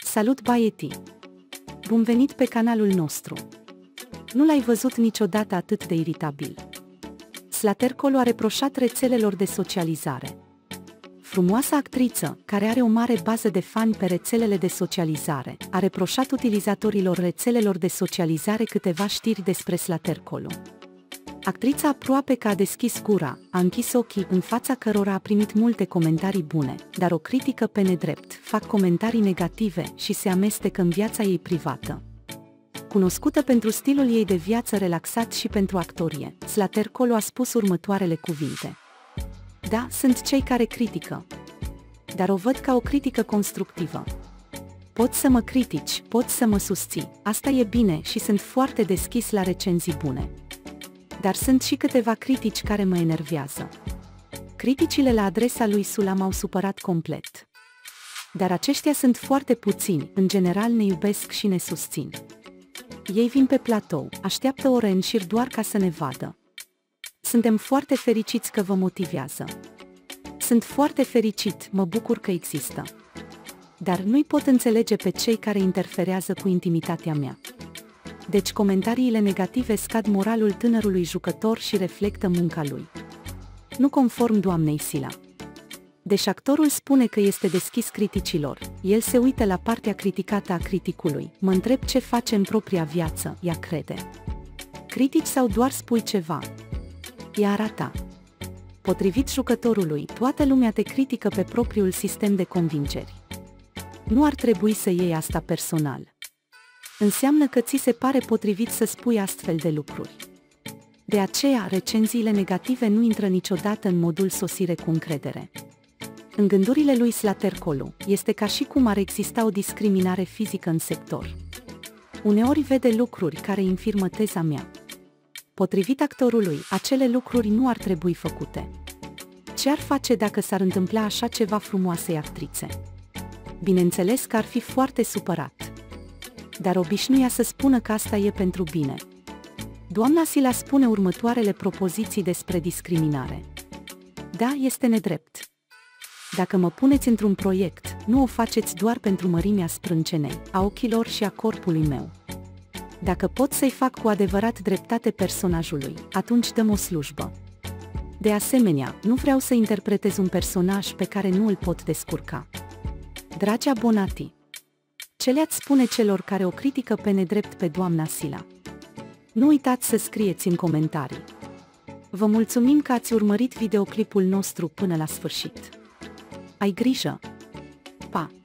Salut Baieti! Bun venit pe canalul nostru! Nu l-ai văzut niciodată atât de iritabil. Slatercolo a reproșat rețelelor de socializare. Frumoasa actriță, care are o mare bază de fani pe rețelele de socializare, a reproșat utilizatorilor rețelelor de socializare câteva știri despre Slatercolo. Actrița aproape că a deschis gura, a închis ochii în fața cărora a primit multe comentarii bune, dar o critică pe nedrept, fac comentarii negative și se amestecă în viața ei privată. Cunoscută pentru stilul ei de viață relaxat și pentru actorie, Slatercolo a spus următoarele cuvinte. Da, sunt cei care critică. Dar o văd ca o critică constructivă. Poți să mă critici, poți să mă susții, asta e bine și sunt foarte deschis la recenzii bune. Dar sunt și câteva critici care mă enervează. Criticile la adresa lui Sula m-au supărat complet. Dar aceștia sunt foarte puțini, în general ne iubesc și ne susțin. Ei vin pe platou, așteaptă ore în șir doar ca să ne vadă. Suntem foarte fericiți că vă motivează. Sunt foarte fericit, mă bucur că există. Dar nu-i pot înțelege pe cei care interferează cu intimitatea mea. Deci comentariile negative scad moralul tânărului jucător și reflectă munca lui. Nu conform doamnei Sila. Deși actorul spune că este deschis criticilor, el se uită la partea criticată a criticului. Mă întreb ce face în propria viață, ea crede. Critici sau doar spui ceva? Ea arată. Potrivit jucătorului, toată lumea te critică pe propriul sistem de convingeri. Nu ar trebui să iei asta personal. Înseamnă că ți se pare potrivit să spui astfel de lucruri. De aceea, recenziile negative nu intră niciodată în modul sosire cu încredere. În gândurile lui Slatercolo, este ca și cum ar exista o discriminare fizică în sector. Uneori vede lucruri care infirmă teza mea. Potrivit actorului, acele lucruri nu ar trebui făcute. Ce ar face dacă s-ar întâmpla așa ceva frumoasei actrițe? Bineînțeles că ar fi foarte supărat. Dar obișnuia să spună că asta e pentru bine. Doamna Sila spune următoarele propoziții despre discriminare. Da, este nedrept. Dacă mă puneți într-un proiect, nu o faceți doar pentru mărimea sprâncenei, a ochilor și a corpului meu. Dacă pot să-i fac cu adevărat dreptate personajului, atunci dăm o slujbă. De asemenea, nu vreau să interpretez un personaj pe care nu îl pot descurca. Dragi abonati, ce le-ați spune celor care o critică pe nedrept pe doamna Sila? Nu uitați să scrieți în comentarii. Vă mulțumim că ați urmărit videoclipul nostru până la sfârșit. Ai grijă! Pa!